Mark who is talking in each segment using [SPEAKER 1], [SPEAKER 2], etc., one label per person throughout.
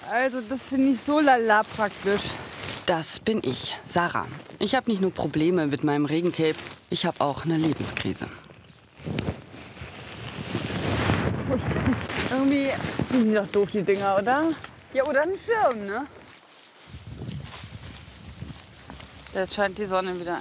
[SPEAKER 1] Also das finde ich so lala praktisch.
[SPEAKER 2] Das bin ich, Sarah. Ich habe nicht nur Probleme mit meinem Regencape, ich habe auch eine Lebenskrise.
[SPEAKER 1] Irgendwie sind die doch doof, die Dinger, oder? Ja, oder ein Schirm, ne? Jetzt scheint die Sonne wieder.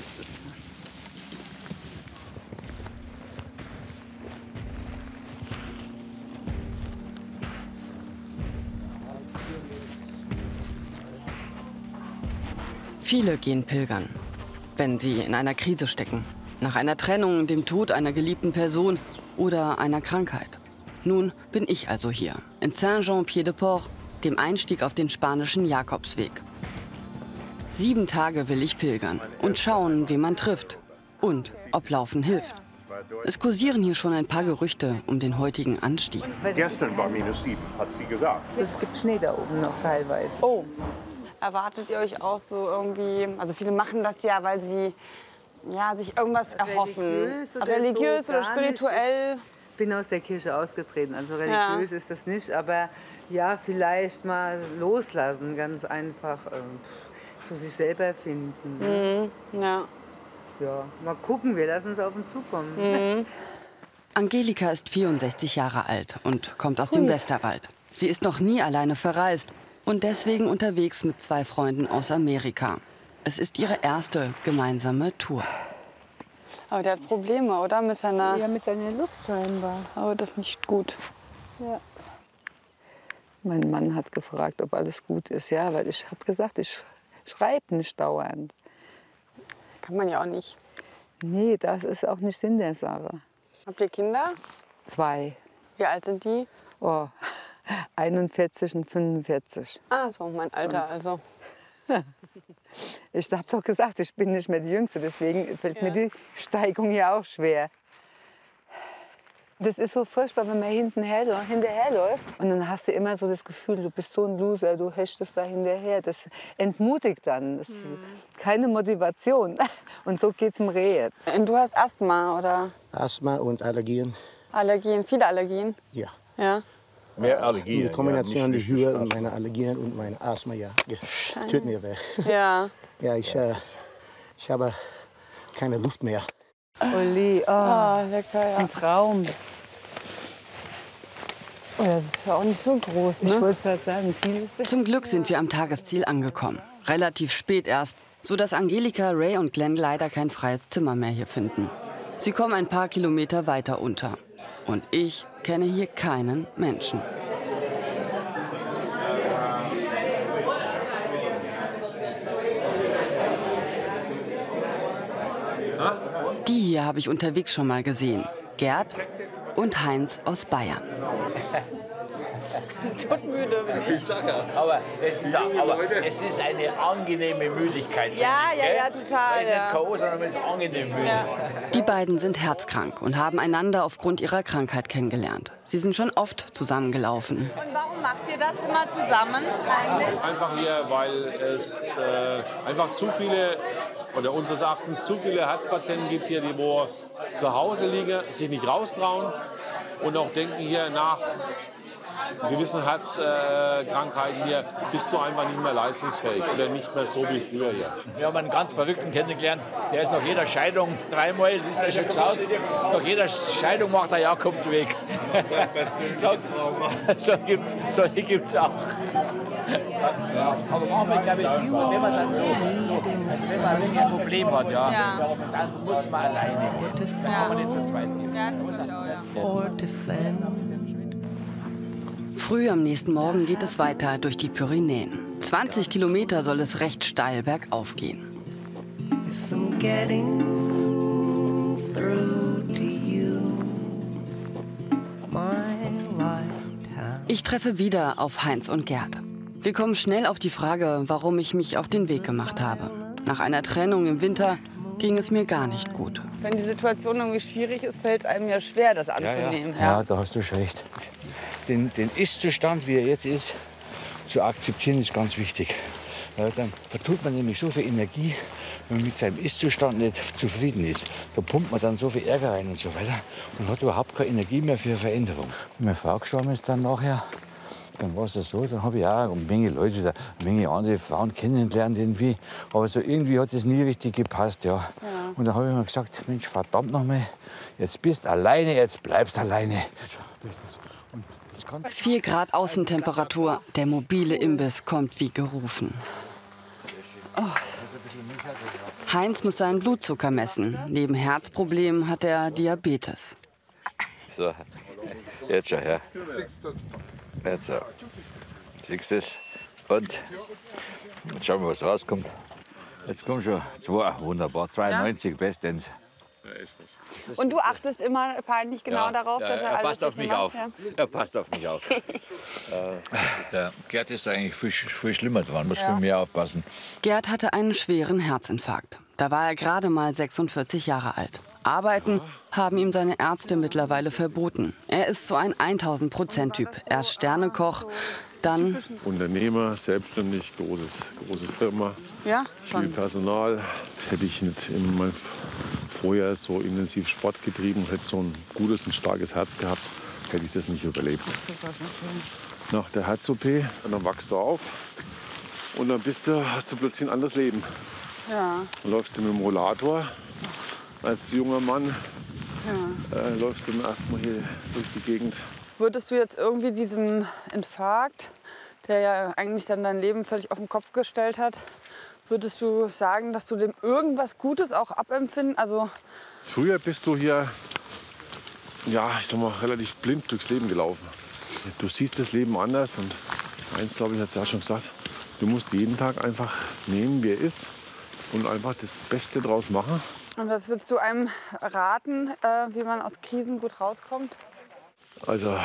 [SPEAKER 2] Viele gehen pilgern, wenn sie in einer Krise stecken. Nach einer Trennung, dem Tod einer geliebten Person oder einer Krankheit. Nun bin ich also hier, in Saint-Jean-Pied-de-Port, dem Einstieg auf den spanischen Jakobsweg. 7 Tage will ich pilgern und schauen, wen man trifft und ob Laufen hilft. Es kursieren hier schon ein paar Gerüchte um den heutigen Anstieg.
[SPEAKER 3] Gestern war -7, hat sie gesagt.
[SPEAKER 4] Es gibt Schnee da oben noch teilweise.
[SPEAKER 1] Oh. Erwartet ihr euch auch so irgendwie, also viele machen das ja, weil sie ja, sich irgendwas erhoffen. Religiös oder spirituell.
[SPEAKER 4] Ich bin aus der Kirche ausgetreten, also religiös ist das nicht, aber ja, vielleicht mal loslassen, ganz einfach zu sich selber finden. Ne?
[SPEAKER 1] Ja.
[SPEAKER 4] Ja, mal gucken, wir lassen es auf uns zukommen.
[SPEAKER 2] Angelika ist 64 Jahre alt und kommt aus dem Westerwald. Sie ist noch nie alleine verreist und deswegen unterwegs mit 2 Freunden aus Amerika. Es ist ihre erste gemeinsame Tour.
[SPEAKER 1] Aber der hat Probleme, oder? Mit seiner...
[SPEAKER 4] Ja, mit seiner Luft scheinbar.
[SPEAKER 1] Oh, das ist nicht gut.
[SPEAKER 4] Ja. Mein Mann hat gefragt, ob alles gut ist. Ja, weil ich habe gesagt, ich schreibe nicht dauernd.
[SPEAKER 1] Kann man ja auch nicht.
[SPEAKER 4] Nee, das ist auch nicht Sinn der Sache.
[SPEAKER 1] Habt ihr Kinder?
[SPEAKER 4] 2.
[SPEAKER 1] Wie alt sind die?
[SPEAKER 4] Oh, 41 und 45.
[SPEAKER 1] Ah, so mein Alter also.
[SPEAKER 4] Ich habe doch gesagt, ich bin nicht mehr die Jüngste, deswegen fällt mir die Steigung ja auch schwer. Das ist so furchtbar, wenn man hinterherläuft. Und dann hast du immer so das Gefühl, du bist so ein Loser, du hechtest da hinterher. Das entmutigt dann. Das ist keine Motivation. Und so geht's dem Reh jetzt.
[SPEAKER 1] Und du hast Asthma, oder?
[SPEAKER 5] Asthma und Allergien.
[SPEAKER 1] Allergien, viele Allergien?
[SPEAKER 5] Ja.
[SPEAKER 1] Ja.
[SPEAKER 3] Mehr Allergien.
[SPEAKER 5] Die Kombination
[SPEAKER 3] ja,
[SPEAKER 5] der Höhe und meine Allergien und mein Asthma, ja, tut mir weh.
[SPEAKER 1] Ja.
[SPEAKER 5] Ja, ich habe keine Luft mehr.
[SPEAKER 4] Uli,
[SPEAKER 1] Oh, lecker, ja.
[SPEAKER 4] ein Traum.
[SPEAKER 1] Oh, das ist ja auch nicht so groß,
[SPEAKER 4] Ich
[SPEAKER 1] ne?
[SPEAKER 4] wollte gerade sagen, viel ist das.
[SPEAKER 2] Zum Glück sind wir am Tagesziel angekommen. Relativ spät erst, sodass Angelika, Ray und Glenn leider kein freies Zimmer mehr hier finden. Sie kommen ein paar Kilometer weiter unter. Und ich kenne hier keinen Menschen. Die hier habe ich unterwegs schon mal gesehen. Gerd und Heinz aus Bayern.
[SPEAKER 1] Todmüde bin ich.
[SPEAKER 6] Aber es ist eine angenehme Müdigkeit.
[SPEAKER 1] Ja, ja,
[SPEAKER 6] Das
[SPEAKER 1] total.
[SPEAKER 6] ist nicht K.O., sondern es ist angenehm müde.
[SPEAKER 1] Ja.
[SPEAKER 2] Die beiden sind herzkrank und haben einander aufgrund ihrer Krankheit kennengelernt. Sie sind schon oft zusammengelaufen.
[SPEAKER 1] Und warum macht ihr das immer zusammen eigentlich?
[SPEAKER 7] Einfach hier, weil es einfach zu viele, oder unseres Erachtens zu viele Herzpatienten gibt hier, die wo zu Hause liegen, sich nicht raustrauen und auch denken hier nach gewissen Herzkrankheiten hier bist du einfach nicht mehr leistungsfähig oder nicht mehr so wie früher hier.
[SPEAKER 6] Wir haben einen ganz Verrückten kennengelernt, der ist nach jeder Scheidung 3-mal, das ist mir schon geschaut, nach jeder Scheidung macht er Jakobsweg. Solche gibt's auch. Ja, aber manchmal, glaube ich, wenn man dann also wenn man wirklich ein Problem hat, dann muss man alleine gehen. Dann kann man nicht zu zweit gehen.
[SPEAKER 1] Ja, das auch, ja.
[SPEAKER 2] Früh am nächsten Morgen geht es weiter durch die Pyrenäen. 20 Kilometer soll es recht steil bergauf gehen. Ich treffe wieder auf Heinz und Gerd. Wir kommen schnell auf die Frage, warum ich mich auf den Weg gemacht habe. Nach einer Trennung im Winter ging es mir gar nicht gut.
[SPEAKER 1] Wenn die Situation irgendwie schwierig ist, fällt es einem ja schwer, das anzunehmen.
[SPEAKER 6] Ja, da hast du schon recht. Den Ist-Zustand, wie er jetzt ist, zu akzeptieren, ist ganz wichtig. Ja, dann vertut man nämlich so viel Energie, wenn man mit seinem Ist-Zustand nicht zufrieden ist. Da pumpt man dann so viel Ärger rein und so weiter und hat überhaupt keine Energie mehr für Veränderung. Meine Frau gestorben ist dann nachher, dann war es so, dann habe ich auch eine Menge Leute, eine Menge andere Frauen kennengelernt irgendwie. Aber so irgendwie hat es nie richtig gepasst, ja. Und dann habe ich mir gesagt, Mensch, verdammt nochmal, jetzt bist alleine, jetzt bleibst alleine.
[SPEAKER 2] 4 Grad Außentemperatur. Der mobile Imbiss kommt wie gerufen. Heinz muss seinen Blutzucker messen. Neben Herzproblemen hat er Diabetes.
[SPEAKER 8] So, jetzt schon her. Jetzt so. Siehst du es? Und jetzt schauen wir, was rauskommt. Jetzt kommen schon 2, wunderbar, 92 bestens.
[SPEAKER 1] Und du achtest immer peinlich genau darauf, dass er alles
[SPEAKER 8] passt auf mich
[SPEAKER 1] macht,
[SPEAKER 8] auf.
[SPEAKER 1] ja?
[SPEAKER 8] Er passt auf mich auf. Der Gerd ist da eigentlich viel schlimmer dran, muss viel mehr aufpassen.
[SPEAKER 2] Gerd hatte einen schweren Herzinfarkt. Da war er gerade mal 46 Jahre alt. Arbeiten haben ihm seine Ärzte mittlerweile verboten. Er ist so ein 1000%-Typ. Erst Sternekoch, dann
[SPEAKER 9] Unternehmer, selbstständig, große Firma,
[SPEAKER 1] Ja,
[SPEAKER 9] viel
[SPEAKER 1] schon.
[SPEAKER 9] Personal. Hätte ich nicht in meinem Vorjahr so intensiv Sport getrieben, hätte so ein gutes und starkes Herz gehabt, hätte ich das nicht überlebt. Nach der Herz-OP, dann wachst du auf und dann hast du plötzlich ein anderes Leben.
[SPEAKER 1] Ja.
[SPEAKER 9] Dann läufst du mit dem Rollator als junger Mann, läufst du zum ersten Mal hier durch die Gegend.
[SPEAKER 1] Würdest du jetzt irgendwie diesem Infarkt, der ja eigentlich dann dein Leben völlig auf den Kopf gestellt hat, würdest du sagen, dass du dem irgendwas Gutes auch abempfinden? Also
[SPEAKER 9] Früher bist du hier, ja, ich sag mal, relativ blind durchs Leben gelaufen. Du siehst das Leben anders und eins, glaube ich, hat es ja schon gesagt, du musst jeden Tag einfach nehmen, wie er ist und einfach das Beste draus machen.
[SPEAKER 1] Und was würdest du einem raten, wie man aus Krisen gut rauskommt?
[SPEAKER 9] Also,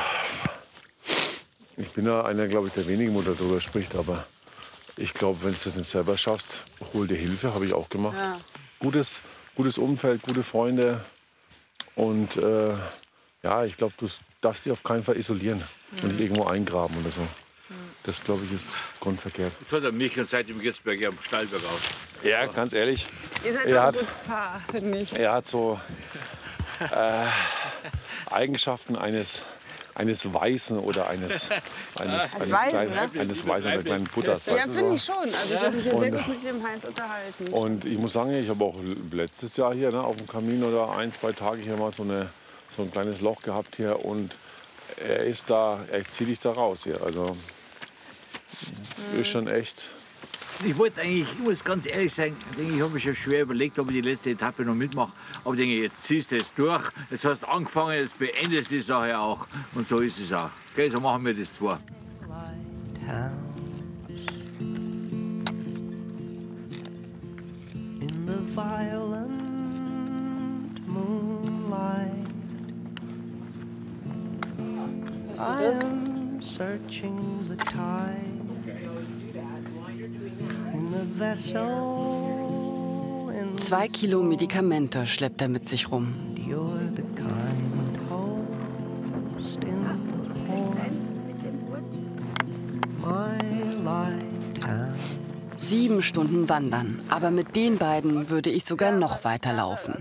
[SPEAKER 9] ich bin ja einer, glaube ich, der wenigen, der darüber spricht, aber ich glaube, wenn du das nicht selber schaffst, hol dir Hilfe, habe ich auch gemacht.
[SPEAKER 1] Ja.
[SPEAKER 9] Gutes Umfeld, gute Freunde und ja, ich glaube, du darfst dich auf keinen Fall isolieren und nicht irgendwo eingraben oder so. Das, glaube ich, ist grundverkehrt.
[SPEAKER 8] Jetzt hat er mich und seitdem geht's bei am Steilberg auf.
[SPEAKER 9] Ja, ganz ehrlich.
[SPEAKER 1] Ihr seid
[SPEAKER 9] Er
[SPEAKER 1] doch ein
[SPEAKER 9] hat-
[SPEAKER 1] gutes Paar, finde ich.
[SPEAKER 9] Er hat so Eigenschaften eines Weißen oder eines Weißen oder kleinen Buddhas.
[SPEAKER 1] Ja,
[SPEAKER 9] Weißt du,
[SPEAKER 1] finde
[SPEAKER 9] so.
[SPEAKER 1] ich schon. Also ich habe mich ja sehr gut mit dem Heinz unterhalten.
[SPEAKER 9] Und ich muss sagen, ich habe auch letztes Jahr hier auf dem Kamin oder 1, 2 Tage hier mal so ein kleines Loch gehabt hier und er zieht dich da raus hier. Also ist schon echt.
[SPEAKER 8] Ich wollte eigentlich, ich muss ganz ehrlich sein, ich habe mir schon schwer überlegt, ob ich die letzte Etappe noch mitmache. Aber ich denke, jetzt ziehst du es durch, jetzt hast du angefangen, jetzt beendest du die Sache auch. Und so ist es auch. Okay, so machen wir das zwar.
[SPEAKER 10] In the violent moonlight, I am searching the tide in a vessel.
[SPEAKER 2] 2 Kilo Medikamente schleppt er mit sich rum.
[SPEAKER 10] You're the kind host in the port, my lighthouse.
[SPEAKER 2] 7 Stunden wandern. Aber mit den beiden würde ich sogar noch weiter laufen.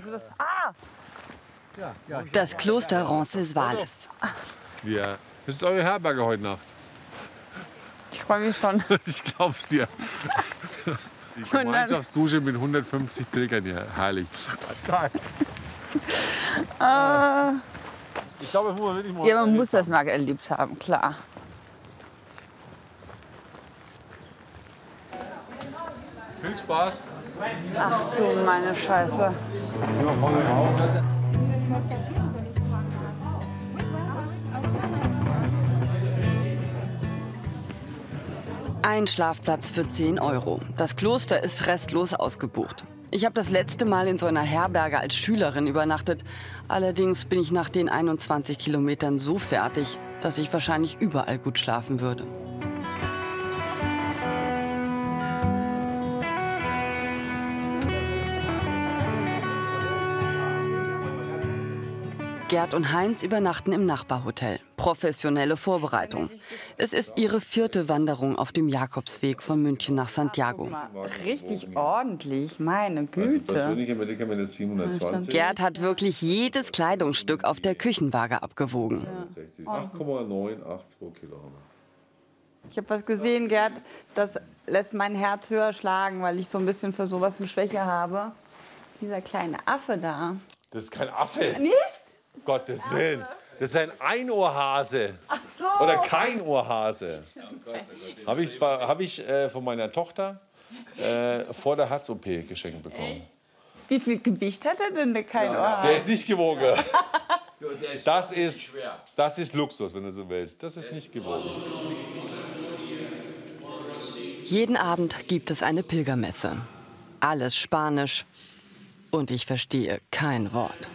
[SPEAKER 2] Das Kloster Roncesvalles.
[SPEAKER 9] Ja. Das ist eure Herberge heute Nacht.
[SPEAKER 1] Ich freue mich schon.
[SPEAKER 9] Ich glaub's dir. Die Gemeinschaftsdusche mit 150 Pilgern hier. Herrlich. Geil. Ich glaube, das muss man wirklich mal
[SPEAKER 1] Ja, man muss das mal erlebt haben, klar.
[SPEAKER 9] Viel Spaß.
[SPEAKER 1] Ach du meine Scheiße.
[SPEAKER 2] Ein Schlafplatz für 10 €. Das Kloster ist restlos ausgebucht. Ich habe das letzte Mal in so einer Herberge als Schülerin übernachtet. Allerdings bin ich nach den 21 Kilometern so fertig, dass ich wahrscheinlich überall gut schlafen würde. Gerd und Heinz übernachten im Nachbarhotel. Professionelle Vorbereitung. Es ist ihre 4. Wanderung auf dem Jakobsweg von München nach Santiago.
[SPEAKER 1] Richtig ordentlich, meine Güte.
[SPEAKER 9] Persönliche Medikamente ist 720.
[SPEAKER 2] Gerd hat wirklich jedes Kleidungsstück auf der Küchenwaage abgewogen.
[SPEAKER 9] 8,982 Kilo haben wir.
[SPEAKER 1] Ich habe was gesehen, Gerd, das lässt mein Herz höher schlagen, weil ich so ein bisschen für sowas eine Schwäche habe. Dieser kleine Affe da.
[SPEAKER 7] Das ist kein Affe.
[SPEAKER 1] Nicht?
[SPEAKER 7] Gottes Willen. Das ist ein Einohrhase.
[SPEAKER 1] Ach so.
[SPEAKER 7] Oder kein Ohrhase. Hab ich von meiner Tochter vor der Herz-OP geschenkt bekommen.
[SPEAKER 1] Wie viel Gewicht hat er denn, der kein Ohrhase?
[SPEAKER 7] Der ist nicht gewogen. Das ist Luxus, wenn du so willst. Das ist nicht gewogen.
[SPEAKER 2] Jeden Abend gibt es eine Pilgermesse. Alles Spanisch. Und ich verstehe kein Wort.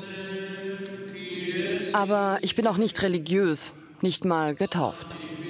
[SPEAKER 2] Aber ich bin auch nicht religiös, nicht mal getauft.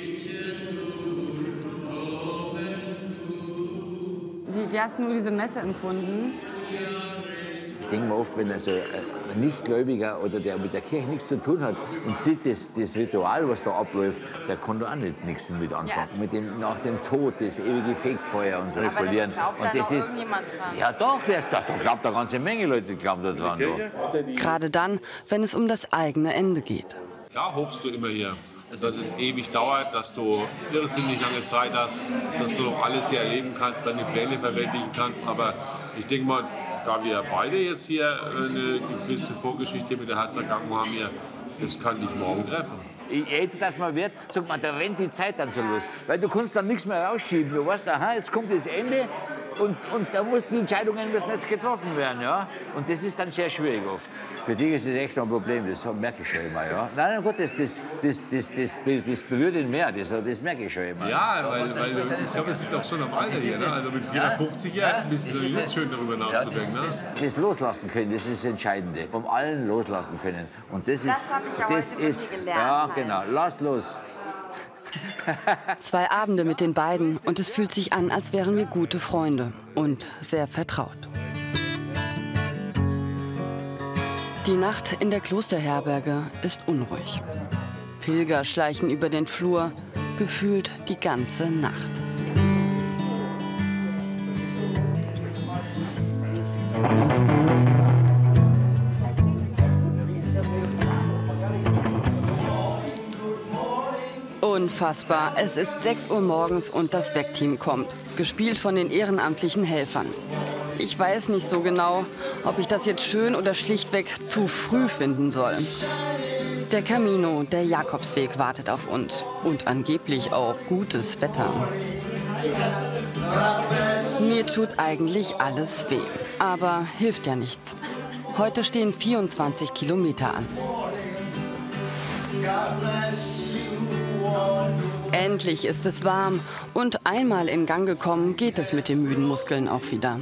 [SPEAKER 1] Wie hast du diese Messe empfunden?
[SPEAKER 8] Ich denke mir oft, wenn also ein Nichtgläubiger oder der mit der Kirche nichts zu tun hat und sieht das Ritual, was da abläuft, der kann da auch nichts damit anfangen. Ja. Mit dem, nach dem Tod, das ewige Fegfeuer und so regulieren.
[SPEAKER 1] Aber das glaubt irgendjemand dran.
[SPEAKER 8] Ja doch, da glaubt eine ganze Menge Leute, die glauben da dran.
[SPEAKER 2] Gerade dann, wenn es um das eigene Ende geht.
[SPEAKER 7] Klar hoffst du immer hier, dass es ewig dauert, dass du irrsinnig lange Zeit hast, dass du noch alles hier erleben kannst, deine Pläne verwirklichen kannst. Aber ich denke mal, da wir beide jetzt hier eine gewisse Vorgeschichte mit der Herzerkrankung haben, das kann dich morgen treffen.
[SPEAKER 8] Je älter das mal wird, sagt man, da rennt die Zeit dann so los. Weil du kannst dann nichts mehr rausschieben. Du weißt, aha, jetzt kommt das Ende und da müssen die Entscheidungen müssen jetzt getroffen werden. Ja? Und das ist dann sehr schwierig oft. Für dich ist das echt ein Problem, das merke ich schon immer. Ja? Nein, gut, das berührt ihn mehr, das merke ich schon immer.
[SPEAKER 7] Ja, weil ich glaube, es liegt auch schon am Alter hier. Ne? Also mit 54 Jahren bist du jetzt schön darüber nachzudenken.
[SPEAKER 8] Ja, das loslassen können, das ist das Entscheidende. Vom allen loslassen können. Und das
[SPEAKER 1] habe ich ja heute von dir gelernt.
[SPEAKER 8] Ja, genau. Lass los.
[SPEAKER 2] 2 Abende mit den beiden und es fühlt sich an, als wären wir gute Freunde und sehr vertraut. Die Nacht in der Klosterherberge ist unruhig. Pilger schleichen über den Flur, gefühlt die ganze Nacht. Unfassbar. Es ist 6 Uhr morgens und das Weckteam kommt, gespielt von den ehrenamtlichen Helfern. Ich weiß nicht so genau, ob ich das jetzt schön oder schlichtweg zu früh finden soll. Der Camino, der Jakobsweg, wartet auf uns. Und angeblich auch gutes Wetter. Mir tut eigentlich alles weh. Aber hilft ja nichts. Heute stehen 24 Kilometer an. Endlich ist es warm. Und einmal in Gang gekommen, geht es mit den müden Muskeln auch wieder.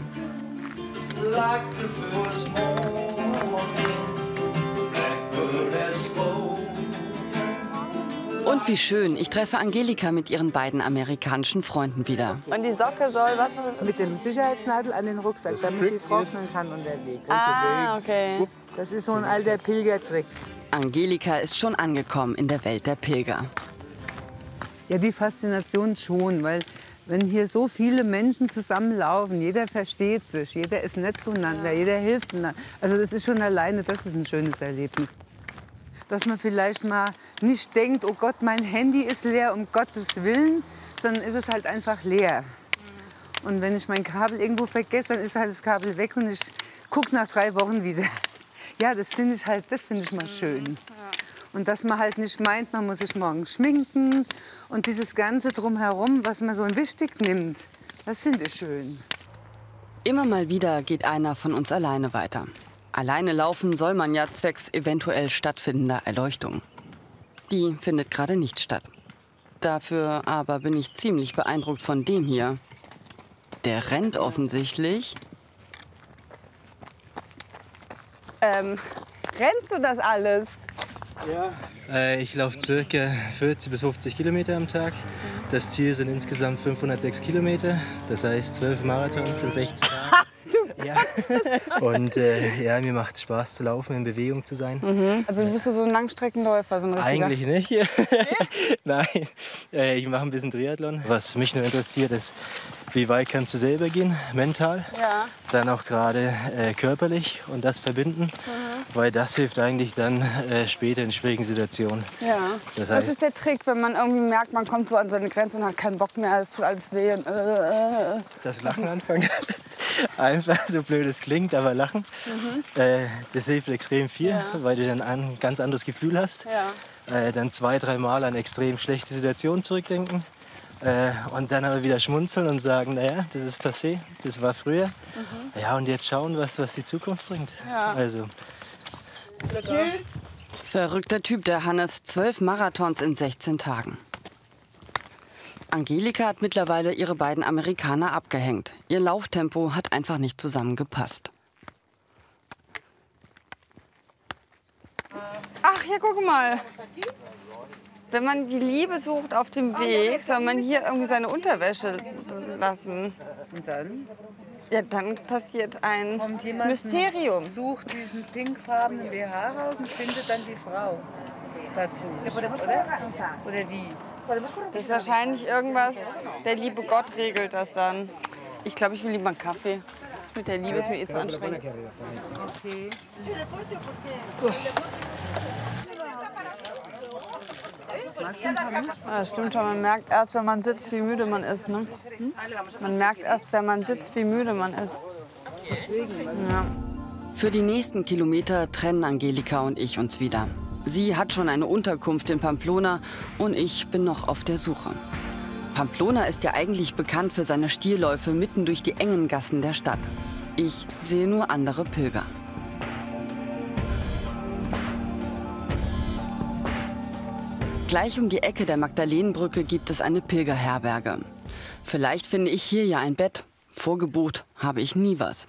[SPEAKER 2] Und wie schön, ich treffe Angelika mit ihren beiden amerikanischen Freunden wieder.
[SPEAKER 1] Und die Socke soll was?
[SPEAKER 4] Mit dem Sicherheitsnadel an den Rucksack, damit die trocknen kann unterwegs.
[SPEAKER 1] Ah, okay.
[SPEAKER 4] Das ist so ein alter Pilgertrick.
[SPEAKER 2] Angelika ist schon angekommen in der Welt der Pilger.
[SPEAKER 4] Ja, die Faszination schon, weil wenn hier so viele Menschen zusammenlaufen, jeder versteht sich, jeder ist nett zueinander, jeder hilft einander. Also das ist schon alleine, das ist ein schönes Erlebnis. Dass man vielleicht mal nicht denkt, oh Gott, mein Handy ist leer, um Gottes Willen, sondern ist es halt einfach leer. Und wenn ich mein Kabel irgendwo vergesse, dann ist halt das Kabel weg und ich gucke nach 3 Wochen wieder. Ja, das finde ich mal schön. Und dass man halt nicht meint, man muss sich morgen schminken und dieses Ganze drumherum, was man so wichtig nimmt, das finde ich schön.
[SPEAKER 2] Immer mal wieder geht einer von uns alleine weiter. Alleine laufen soll man ja zwecks eventuell stattfindender Erleuchtung. Die findet gerade nicht statt. Dafür aber bin ich ziemlich beeindruckt von dem hier. Der rennt offensichtlich.
[SPEAKER 1] Rennst du das alles?
[SPEAKER 11] Ja. Ich laufe ca. 40 bis 50 Kilometer am Tag. Das Ziel sind insgesamt 506 Kilometer. Das heißt 12 Marathons in 16 Tagen.
[SPEAKER 1] Du
[SPEAKER 11] Ja. Und ja, mir macht es Spaß zu laufen, in Bewegung zu sein.
[SPEAKER 1] Mhm. Also du bist so ein Langstreckenläufer, so ein richtiger?
[SPEAKER 11] Eigentlich nicht. Nein, ich mache ein bisschen Triathlon. Was mich nur interessiert ist, wie weit kannst du selber gehen, mental,
[SPEAKER 1] Ja.
[SPEAKER 11] dann auch gerade körperlich und das verbinden, weil das hilft eigentlich dann später in schwierigen Situationen.
[SPEAKER 1] Ja.
[SPEAKER 11] Das
[SPEAKER 1] Was
[SPEAKER 11] heißt,
[SPEAKER 1] ist der Trick, wenn man irgendwie merkt, man kommt so an seine Grenze und hat keinen Bock mehr, es tut alles weh und
[SPEAKER 11] das Lachen anfangen. Einfach, so blöd es klingt, aber lachen. Das hilft extrem viel, weil du dann ein ganz anderes Gefühl hast.
[SPEAKER 1] Ja.
[SPEAKER 11] Dann 2-3 Mal an extrem schlechte Situationen zurückdenken. Und dann aber wieder schmunzeln und sagen, naja, das ist passé, das war früher. Ja, und jetzt schauen, was die Zukunft bringt.
[SPEAKER 1] Ja.
[SPEAKER 11] Also.
[SPEAKER 2] Verrückter Typ, der Hannes. 12 Marathons in 16 Tagen. Angelika hat mittlerweile ihre beiden Amerikaner abgehängt. Ihr Lauftempo hat einfach nicht zusammengepasst.
[SPEAKER 1] Ach, hier, guck mal. Wenn man die Liebe sucht auf dem Weg, soll man hier irgendwie seine Unterwäsche lassen.
[SPEAKER 4] Und dann?
[SPEAKER 1] Ja, dann passiert ein
[SPEAKER 4] Kommt jemand,
[SPEAKER 1] Mysterium.
[SPEAKER 4] sucht diesen pinkfarbenen BH raus und findet dann die Frau dazu. Oder wie?
[SPEAKER 1] Das ist wahrscheinlich irgendwas, der liebe Gott regelt das dann. Ich glaube, ich will lieber einen Kaffee. Das mit der Liebe ist mir eh zu anstrengend.
[SPEAKER 4] Okay.
[SPEAKER 1] Ja, stimmt schon. Man merkt erst, wenn man sitzt, wie müde man ist. Ne? Man merkt erst, wenn man sitzt, wie müde man ist. Ja.
[SPEAKER 2] Für die nächsten Kilometer trennen Angelika und ich uns wieder. Sie hat schon eine Unterkunft in Pamplona und ich bin noch auf der Suche. Pamplona ist ja eigentlich bekannt für seine Stierläufe mitten durch die engen Gassen der Stadt. Ich sehe nur andere Pilger. Gleich um die Ecke der Magdalenenbrücke gibt es eine Pilgerherberge. Vielleicht finde ich hier ja ein Bett. Vorgebucht habe ich nie was.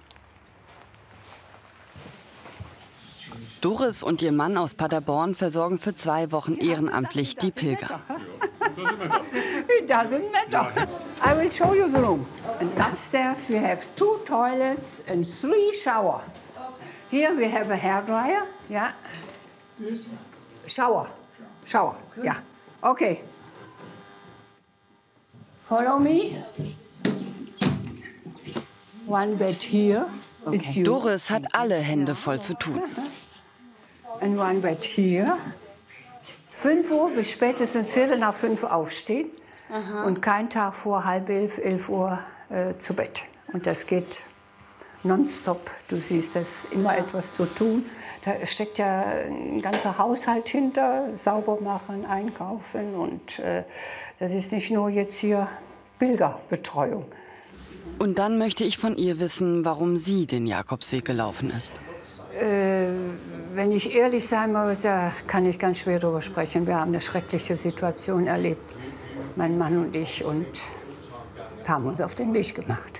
[SPEAKER 2] Doris und ihr Mann aus Paderborn versorgen für 2 Wochen ehrenamtlich die Pilger.
[SPEAKER 12] It doesn't matter. I will show you the room. And upstairs we have 2 toilets and 3 shower. Here we have a hairdryer. Yeah. Shower. Shower. Yeah. Okay. Follow me. One bed here. It's you.
[SPEAKER 2] Doris hat alle Hände voll zu tun.
[SPEAKER 12] And one bed here. 5 Uhr bis spätestens 4:45 aufstehen. Und kein Tag vor 10:30, 11 Uhr zu Bett. Und das geht nonstop. Du siehst, das ist immer etwas zu tun. Da steckt ja ein ganzer Haushalt hinter. Sauber machen, einkaufen. Und das ist nicht nur jetzt hier Pilgerbetreuung.
[SPEAKER 2] Und dann möchte ich von ihr wissen, warum sie den Jakobsweg gelaufen ist.
[SPEAKER 12] Wenn ich ehrlich sein muss, da kann ich ganz schwer drüber sprechen. Wir haben eine schreckliche Situation erlebt, mein Mann und ich, und haben uns auf den Weg gemacht.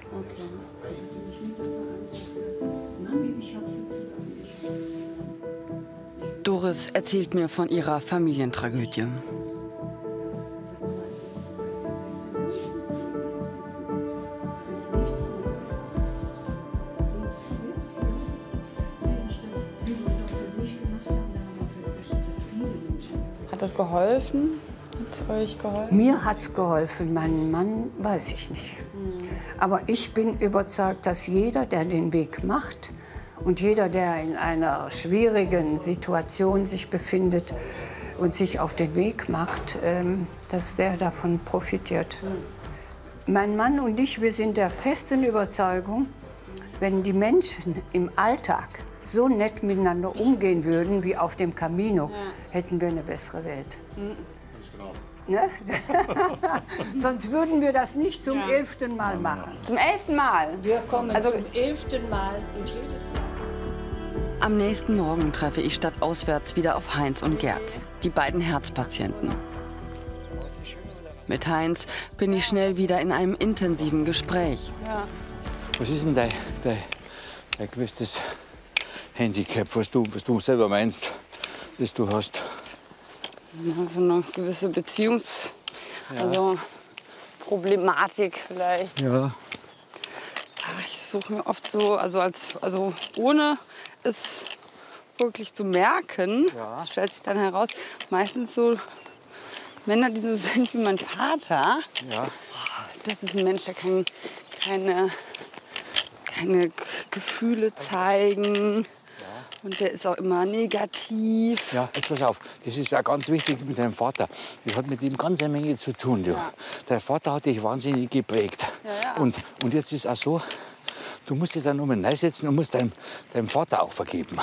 [SPEAKER 2] Doris erzählt mir von ihrer Familientragödie.
[SPEAKER 1] Hat das geholfen? Hat euch geholfen?
[SPEAKER 12] Mir hat es geholfen, meinen Mann weiß ich nicht. Aber ich bin überzeugt, dass jeder, der den Weg macht und jeder, der in einer schwierigen Situation sich befindet und sich auf den Weg macht, dass der davon profitiert. Mein Mann und ich, wir sind der festen Überzeugung, wenn die Menschen im Alltag so nett miteinander umgehen würden wie auf dem Camino, hätten wir eine bessere Welt. Ne? Sonst würden wir das nicht zum 11. Mal machen.
[SPEAKER 1] Zum 11. Mal?
[SPEAKER 12] Wir kommen zum 11. Mal und jedes Jahr.
[SPEAKER 2] Am nächsten Morgen treffe ich stadtauswärts wieder auf Heinz und Gerd, die beiden Herzpatienten. Mit Heinz bin ich schnell wieder in einem intensiven Gespräch.
[SPEAKER 1] Ja.
[SPEAKER 6] Was ist denn dein größtes Handicap, was du selber meinst, dass du hast?
[SPEAKER 1] Ja, so eine gewisse Also Problematik vielleicht.
[SPEAKER 6] Ja.
[SPEAKER 1] Ich suche mir oft so, also ohne es wirklich zu merken, das stellt sich dann heraus, meistens so Männer, die so sind wie mein Vater.
[SPEAKER 6] Ja.
[SPEAKER 1] Das ist ein Mensch, der kann keine Gefühle zeigen. Und der ist auch immer negativ.
[SPEAKER 6] Ja, jetzt pass auf, das ist ja ganz wichtig mit deinem Vater. Das hat mit ihm ganz eine Menge zu tun. Du.
[SPEAKER 1] Ja.
[SPEAKER 6] Dein Vater hat dich wahnsinnig geprägt.
[SPEAKER 1] Ja.
[SPEAKER 6] Und jetzt ist es auch so, du musst dich dann nochmal reinsetzen und musst deinem Vater auch vergeben.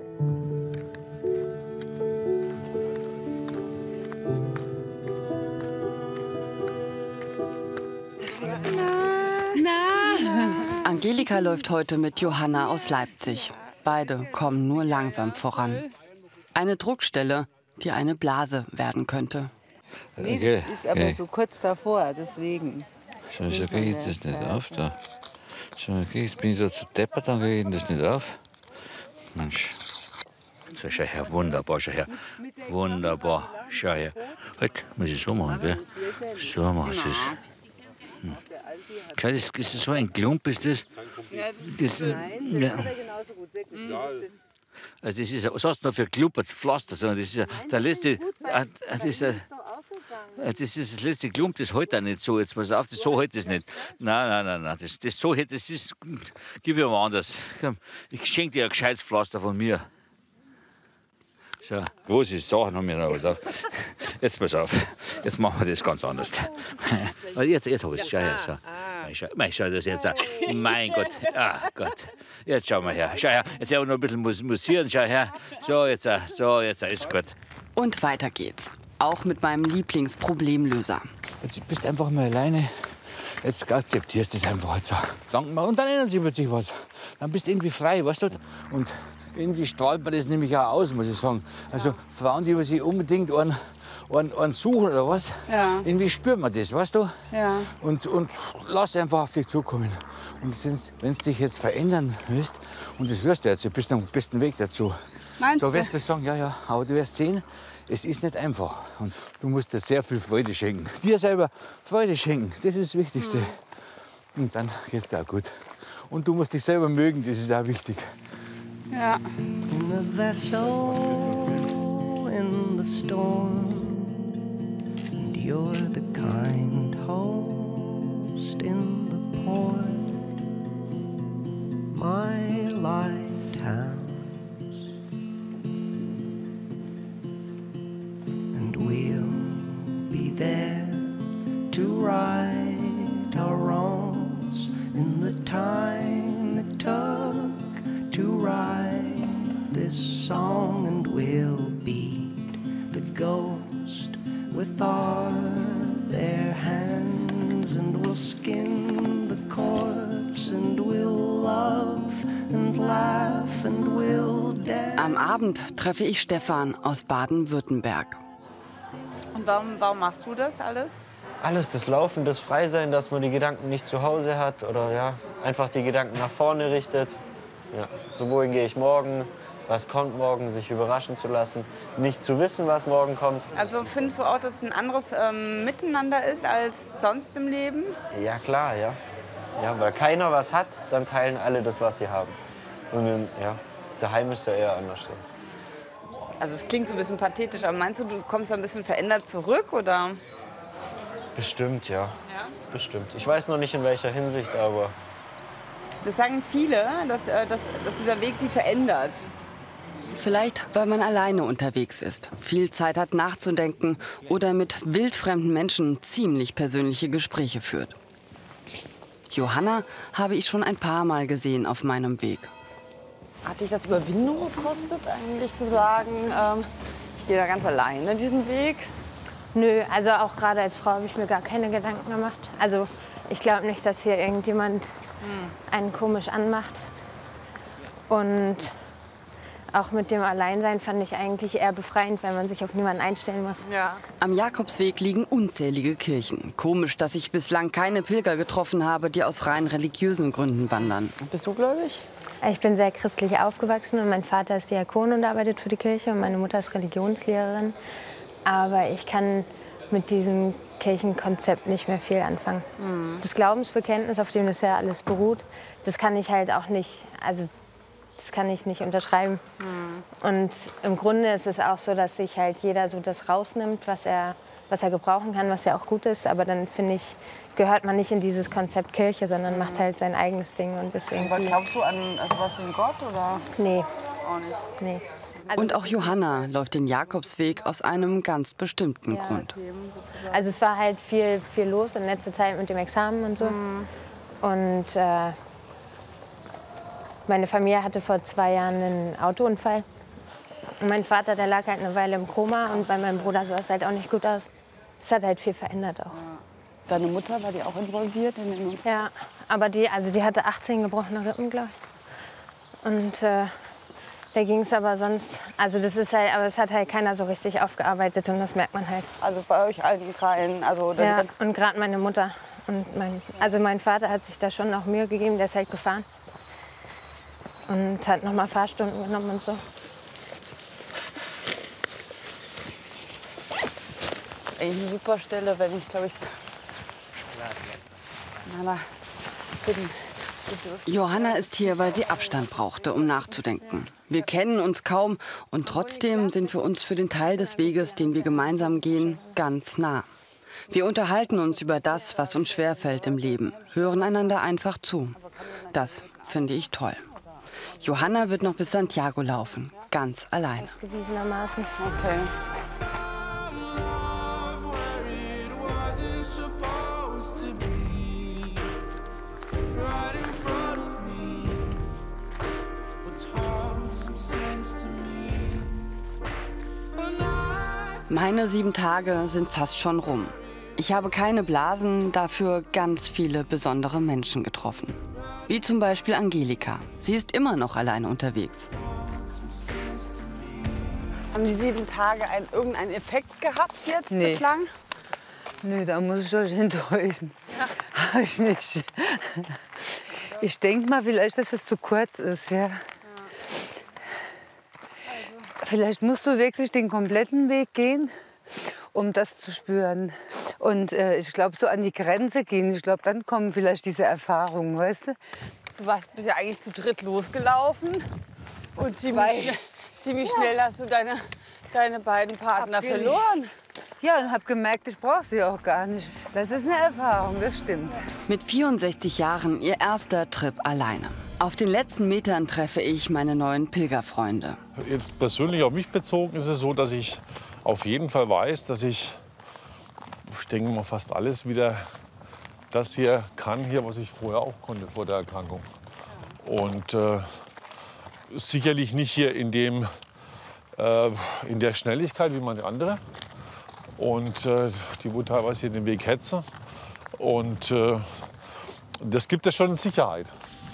[SPEAKER 2] Angelika läuft heute mit Johanna aus Leipzig. Beide kommen nur langsam voran. Eine Druckstelle, die eine Blase werden könnte.
[SPEAKER 4] Nee, das ist aber so kurz davor, deswegen.
[SPEAKER 8] So geht das nicht auf da. So, okay, jetzt bin ich da zu deppert, dann geht das nicht auf. Mensch. So, schau her, wunderbar, schau her. Wunderbar, schau her. Halt, muss ich so machen, gell? So machst du es. Schau, das ist so ein Klump, ist das?
[SPEAKER 4] Nein, das hat er genauso gut wirklich.
[SPEAKER 8] Also das ist ja, was hast du da für klumpertes Pflaster? Das ist ja der letzte, das ist das letzte Klump, das hält auch nicht so. Jetzt pass auf, so hält es nicht. Nein, das so hält, das ist, gib mir mal anders. Komm, ich schenke dir ein gescheites Pflaster von mir. So, große Sachen haben wir noch was auf. Jetzt pass auf, jetzt machen wir das ganz anders. Jetzt habe ich es, schau her. So. Schau das jetzt an. Mein Gott, Gott. Jetzt schau mal her. Schau her, jetzt werden wir noch ein bisschen musieren. Schau her. So, jetzt ist gut.
[SPEAKER 2] Und weiter geht's. Auch mit meinem Lieblingsproblemlöser.
[SPEAKER 6] Jetzt bist du einfach mal alleine. Jetzt akzeptierst du es einfach halt so. Danken mal. Und dann ändert sich plötzlich was. Dann bist du irgendwie frei, weißt du? Und irgendwie strahlt man das nämlich auch aus, muss ich sagen. Also Frauen, die sich unbedingt einen suchen oder was, irgendwie spürt man das, weißt du?
[SPEAKER 1] Ja.
[SPEAKER 6] Und lass einfach auf dich zukommen. Und wenn du dich jetzt verändern willst, und das wirst du jetzt, du bist auf dem besten Weg dazu.
[SPEAKER 1] Meinst
[SPEAKER 6] du? Wirst du sagen, ja, aber du wirst sehen, es ist nicht einfach. Und du musst dir sehr viel Freude schenken. Dir selber Freude schenken, das ist das Wichtigste. Und dann geht's dir auch gut. Und du musst dich selber mögen, das ist auch wichtig.
[SPEAKER 1] Ja.
[SPEAKER 10] In a vessel in the storm, and you're the kind host in the port, my lighthouse, and we'll be there to right our wrongs in the time it took to write this song, and we'll beat the ghost with our bare hands, and we'll skin the corpse, and we'll love and laugh, and we'll dance.
[SPEAKER 2] Am Abend treffe ich Stefan aus Baden-Württemberg.
[SPEAKER 1] Und warum machst du das alles?
[SPEAKER 13] Alles, das Laufen, das Freisein, dass man die Gedanken nicht zu Hause hat oder einfach die Gedanken nach vorne richtet. Ja. So, wohin gehe ich morgen? Was kommt morgen? Sich überraschen zu lassen. Nicht zu wissen, was morgen kommt.
[SPEAKER 1] Also findest du auch, dass es ein anderes Miteinander ist als sonst im Leben?
[SPEAKER 13] Ja, klar, ja. Ja, weil keiner was hat, dann teilen alle das, was sie haben. Und daheim ist ja eher anders.
[SPEAKER 1] Also es klingt so ein bisschen pathetisch, aber meinst du, du kommst ein bisschen verändert zurück, oder?
[SPEAKER 13] Bestimmt, ja. Bestimmt. Ich weiß noch nicht, in welcher Hinsicht, aber...
[SPEAKER 1] Das sagen viele, dass dieser Weg sie verändert.
[SPEAKER 2] Vielleicht, weil man alleine unterwegs ist, viel Zeit hat nachzudenken oder mit wildfremden Menschen ziemlich persönliche Gespräche führt. Johanna habe ich schon ein paar Mal gesehen auf meinem Weg.
[SPEAKER 1] Hat dich das Überwindung gekostet, eigentlich zu sagen, ich gehe da ganz alleine diesen Weg?
[SPEAKER 14] Nö, also auch gerade als Frau habe ich mir gar keine Gedanken gemacht. Also ich glaube nicht, dass hier irgendjemand einen komisch anmacht. Und auch mit dem Alleinsein fand ich eigentlich eher befreiend, weil man sich auf niemanden einstellen muss.
[SPEAKER 1] Ja.
[SPEAKER 2] Am Jakobsweg liegen unzählige Kirchen. Komisch, dass ich bislang keine Pilger getroffen habe, die aus rein religiösen Gründen wandern.
[SPEAKER 1] Bist du gläubig?
[SPEAKER 14] Ich bin sehr christlich aufgewachsen und mein Vater ist Diakon und arbeitet für die Kirche und meine Mutter ist Religionslehrerin. Aber ich kann mit diesem Kirchenkonzept nicht mehr viel anfangen. Das Glaubensbekenntnis, auf dem das ja alles beruht, das kann ich halt auch nicht, also das kann ich nicht unterschreiben. Und im Grunde ist es auch so, dass sich halt jeder so das rausnimmt, was er gebrauchen kann, was ja auch gut ist. Aber dann, finde ich, gehört man nicht in dieses Konzept Kirche, sondern macht halt sein eigenes Ding. Und ist irgendwie...
[SPEAKER 1] Aber glaubst du an sowas wie einen Gott, oder?
[SPEAKER 14] Nee.
[SPEAKER 1] Auch nicht?
[SPEAKER 14] Nee.
[SPEAKER 2] Und auch Johanna läuft den Jakobsweg aus einem ganz bestimmten Grund.
[SPEAKER 14] Also es war halt viel los in letzter Zeit mit dem Examen und so. Und meine Familie hatte vor 2 Jahren einen Autounfall. Und mein Vater, der lag halt eine Weile im Koma und bei meinem Bruder sah es halt auch nicht gut aus. Es hat halt viel verändert auch.
[SPEAKER 1] Deine Mutter, war die auch involviert?
[SPEAKER 14] Ja, aber die hatte 18 gebrochene Rippen, glaube ich. Und da ging es aber sonst, also das ist halt, aber es hat halt keiner so richtig aufgearbeitet und das merkt man halt.
[SPEAKER 1] Also bei euch allen dreien? Also
[SPEAKER 14] ja, und gerade meine Mutter. Und mein Vater hat sich da schon auch Mühe gegeben, der ist halt gefahren. Und hat noch mal Fahrstunden genommen und so.
[SPEAKER 1] Das ist eigentlich eine super Stelle, wenn ich, glaube ich,
[SPEAKER 2] Johanna ist hier, weil sie Abstand brauchte, um nachzudenken. Wir kennen uns kaum und trotzdem sind wir uns für den Teil des Weges, den wir gemeinsam gehen, ganz nah. Wir unterhalten uns über das, was uns schwerfällt im Leben, hören einander einfach zu. Das finde ich toll. Johanna wird noch bis Santiago laufen, ganz alleine.
[SPEAKER 14] Ausgewiesenermaßen.
[SPEAKER 1] Okay.
[SPEAKER 2] Meine 7 Tage sind fast schon rum. Ich habe keine Blasen, dafür ganz viele besondere Menschen getroffen. Wie zum Beispiel Angelika. Sie ist immer noch alleine unterwegs.
[SPEAKER 1] Haben die 7 Tage irgendeinen Effekt gehabt jetzt bislang?
[SPEAKER 4] Nö, da muss ich euch enttäuschen. Ja. Habe ich nicht. Ich denke mal, vielleicht, dass es zu kurz ist. Ja. Vielleicht musst du wirklich den kompletten Weg gehen, um das zu spüren. Und ich glaube, so an die Grenze gehen, ich glaube, dann kommen vielleicht diese Erfahrungen, weißt du?
[SPEAKER 1] Du bist ja eigentlich zu dritt losgelaufen und ziemlich schnell hast du deine beiden Partner verloren.
[SPEAKER 4] Ja, und habe gemerkt, ich brauche sie auch gar nicht. Das ist eine Erfahrung, das stimmt.
[SPEAKER 2] Mit 64 Jahren ihr erster Trip alleine. Auf den letzten Metern treffe ich meine neuen Pilgerfreunde.
[SPEAKER 7] Jetzt persönlich auf mich bezogen ist es so, dass ich auf jeden Fall weiß, dass ich denke mal, fast alles wieder das hier kann, was ich vorher auch konnte vor der Erkrankung. Und sicherlich nicht hier in der Schnelligkeit wie manche andere. Und die wohl teilweise hier den Weg hetzen. Und das gibt es schon Sicherheit.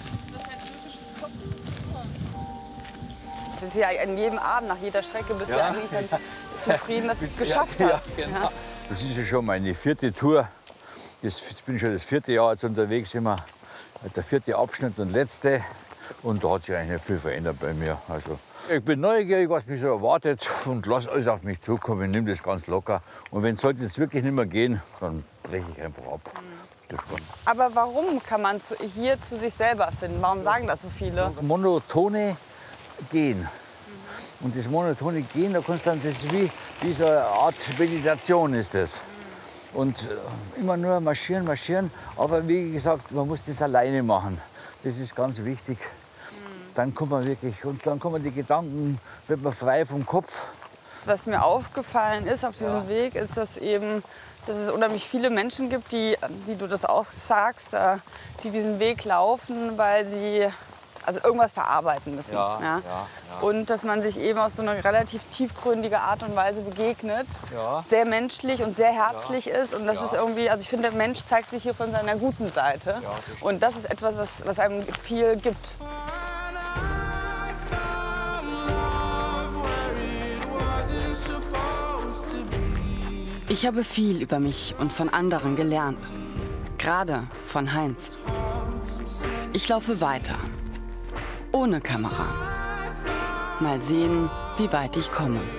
[SPEAKER 1] Das ist ja an jedem Abend, nach jeder Strecke bist du eigentlich dann zufrieden, dass du es geschafft hast.
[SPEAKER 8] Ja, genau. Das ist ja schon meine 4. Tour. Jetzt bin ich schon das 4. Jahr jetzt unterwegs, immer der 4. Abschnitt und letzte. Und da hat sich eigentlich nicht viel verändert bei mir. Also, ich bin neugierig, was mich so erwartet und lasse alles auf mich zukommen. Ich nehme das ganz locker. Und wenn es heute jetzt wirklich nicht mehr gehen, dann breche ich einfach ab.
[SPEAKER 1] Aber warum kann man hier zu sich selber finden? Warum sagen das so viele?
[SPEAKER 8] Monotone Gehen. Und das monotone Gehen, da kannst du dann, das ist wie so eine Art Meditation ist das. Und immer nur marschieren, marschieren. Aber wie gesagt, man muss das alleine machen. Das ist ganz wichtig. Dann kommt man wirklich, und dann kommen die Gedanken, wird man frei vom Kopf.
[SPEAKER 1] Was mir aufgefallen ist auf diesem Weg, ist, dass es unheimlich viele Menschen gibt, die, wie du das auch sagst, die diesen Weg laufen, weil sie irgendwas verarbeiten müssen. Ja. Und dass man sich eben auf so eine relativ tiefgründige Art und Weise begegnet, sehr menschlich und sehr herzlich ist. Und das ist irgendwie, also ich finde, der Mensch zeigt sich hier von seiner guten Seite. Und das ist etwas, was einem viel gibt.
[SPEAKER 2] Ich habe viel über mich und von anderen gelernt. Gerade von Heinz. Ich laufe weiter. Ohne Kamera. Mal sehen, wie weit ich komme.